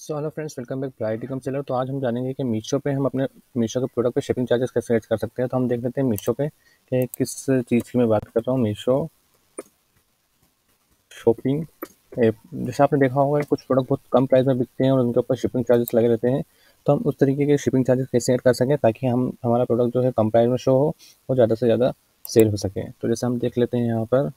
So hello friends, welcome back to come seller. तो आज हम जानेंगे कि मीशो पे हम अपने मीशो के प्रोडक्ट पे शिपिंग चार्जेस कैसे ऐड कर सकते हैं। तो हम देख लेते हैं मीशो पे कि किस चीज़ की मैं बात कर रहा हूँ। Meesho shopping app. जैसे आपने देखा होगा कि कुछ प्रोडक्ट बहुत कम प्राइस में बिकते हैं और उनके ऊपर शिपिंग चार्जेस लगे रहते हैं। तो हम उस तरीके के शिपिंग चार्जेस कैसे ऐड कर सकें ताकि हम हमारा प्रोडक्ट जो है कम प्राइस में शो हो और ज़्यादा से ज़्यादा सेल हो सके। तो जैसे हम देख लेते हैं यहाँ पर,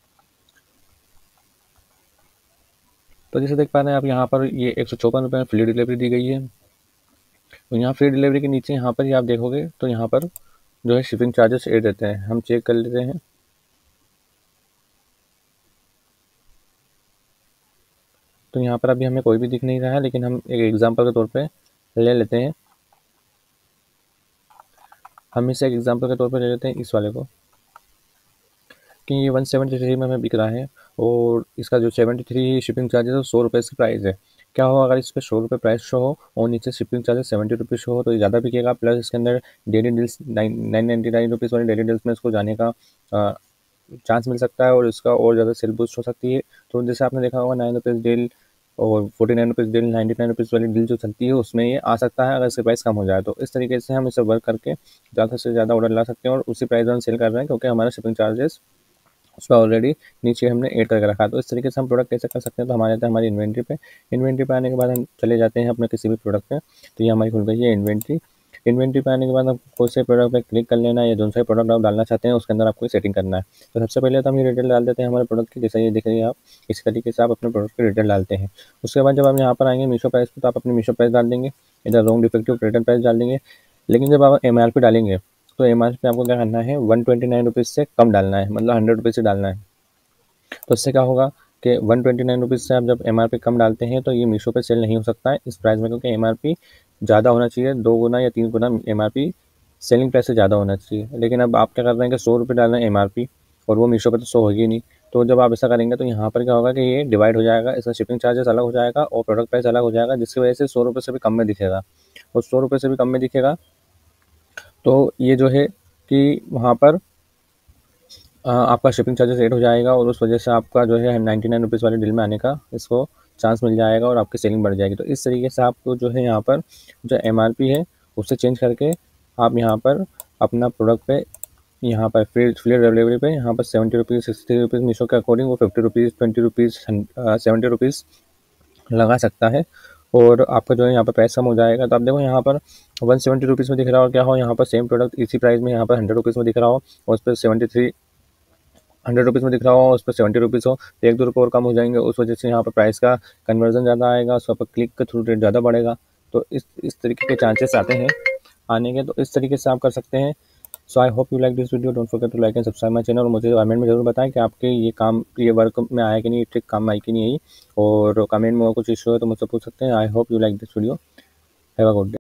तो जैसे देख पा रहे हैं आप यहाँ पर ये 154 रुपये में फ्री डिलीवरी दी गई है। तो यहाँ फ्री डिलीवरी के नीचे यहाँ पर ये आप देखोगे तो यहाँ पर जो है शिपिंग चार्जेस ऐड रहते हैं। हम चेक कर लेते हैं। तो यहाँ पर अभी हमें कोई भी दिख नहीं रहा है, लेकिन हम एक एग्जांपल के तौर पे ले लेते हैं। हम इसे एक एग्जांपल के तौर पे ले लेते हैं इस वाले को कि ये 173 में हमें बिक रहा है और इसका जो 73 शिपिंग चार्जेस है 100 रुपये की प्राइस है। क्या होगा अगर इस पर 100 रुपये प्राइस शो हो और नीचे शिपिंग चार्जेस 70 रुपये शो हो तो ये ज़्यादा बिकेगा। प्लस इसके अंदर डेली डील्स 999 वाली डेली डील्स में इसको जाने का चांस मिल सकता है और इसका और ज़्यादा सेल बूस्ट हो सकती है। तो जैसे आपने देखा होगा 9 रुपीज़ डील और 49 रुपीज़ डील, 99 रुपीज़ वाली डील जो चलती है उसमें ये आ सकता है अगर इसके प्राइस कम हो जाए। तो इस तरीके से हम इसे वर्क करके ज़्यादा से ज़्यादा ऑर्डर ला सकते हैं और उसी प्राइस में हम सेल कर रहे हैं क्योंकि हमारा शिपिंग चार्जेस उसमें ऑलरेडी नीचे हमने ऐड करके रखा है। तो इस तरीके से हम प्रोडक्ट कैसे कर सकते हैं। तो हमारे आते हैं हमारी इन्वेंट्री पे आने के बाद हम चले जाते हैं अपने किसी भी प्रोडक्ट पे। तो ये हमारी खुल गई है इन्वेंट्री पे आने के बाद आप कोई से प्रोडक्ट पे क्लिक कर लेना है या जो सा प्रोडक्ट आप डालना चाहते हैं उसके अंदर आपको सेटिंग करना है। तो सबसे पहले तो हम ये डिटेल डाल देते हैं हमारे प्रोडक्ट की, जैसे ये दिख रही है आप इस तरीके से आप अपने प्रोडक्ट की डिटेल डालते हैं। उसके बाद जब आप यहाँ पर आएंगे मीशो प्राइस पे तो आप अपनी मीशो प्राइस डाल देंगे, इधर रॉन्ग डिफेक्टिव रिटर्न प्राइस डाल देंगे। लेकिन जब आप MRP डालेंगे तो MRP आपको क्या करना है 129 रुपीज़ से कम डालना है, मतलब 100 रुपीज़ से डालना है। तो इससे क्या होगा कि 129 रुपीज़ से आप जब MRP कम डालते हैं तो ये मीशो पे सेल नहीं हो सकता है इस प्राइस में, क्योंकि MRP ज़्यादा होना चाहिए, 2 गुना या 3 गुना MRP सेलिंग प्राइस से ज़्यादा होना चाहिए। लेकिन अब आप क्या कर रहे हैं कि 100 रुपये डाल रहे हैं MRP और वो मीशो पे तो शो होगी नहीं। तो जब आप ऐसा करेंगे तो यहाँ पर क्या होगा कि ये डिवाइड हो जाएगा, इसका शिपिंग चार्जेस अलग हो जाएगा और प्रोडक्ट प्राइस अलग हो जाएगा, जिसकी वजह से 100 रुपये से भी कम में दिखेगा। और 100 रुपये से भी कम में दिखेगा तो ये जो है कि वहाँ पर आपका शिपिंग चार्जेस ऐड हो जाएगा और उस वजह से आपका जो है 99 रुपीज़ वाली डील में आने का इसको चांस मिल जाएगा और आपकी सेलिंग बढ़ जाएगी। तो इस तरीके से आपको जो है यहाँ पर जो MRP है उससे चेंज करके आप यहाँ पर अपना प्रोडक्ट पे यहाँ पर फ्री डिलीवरी पे यहाँ पर 70 रुपीज़ 60 रुपीज़ मीशो के अकॉर्डिंग वो 50 रुपीज़ 20 रुपीज़ 70 रुपीज़ लगा सकता है और आपका जो है यहाँ पर प्राइस कम हो जाएगा। तो आप देखो यहाँ पर 170 रुपीज़ में दिख रहा हो, क्या हो यहाँ पर सेम प्रोडक्ट इसी प्राइस में यहाँ पर 100 रुपीज़ में दिख रहा हो और उस पर 100 रुपीज़ में दिख रहा हो, उस पर 70 रुपीज़ हो तो 1-2 रुपये और कम हो जाएंगे। उस वजह से यहाँ पर प्राइस का कन्वर्जन ज़्यादा आएगा, उस पर क्लिक के थ्रू रेट ज़्यादा बढ़ेगा। तो इस तरीके के चांसेस आते हैं आने के। तो इस तरीके से आप कर सकते हैं। So I hope you like this video, don't forget to like and subscribe my channel और मुझे कमेंट में जरूर बताएं कि आपके ये वर्क में आया कि नहीं, ट्रिक काम आई कि नहीं आई। और कमेंट में और कुछ इशू है तो मुझसे पूछ सकते हैं। I hope you like this video. Have a good day.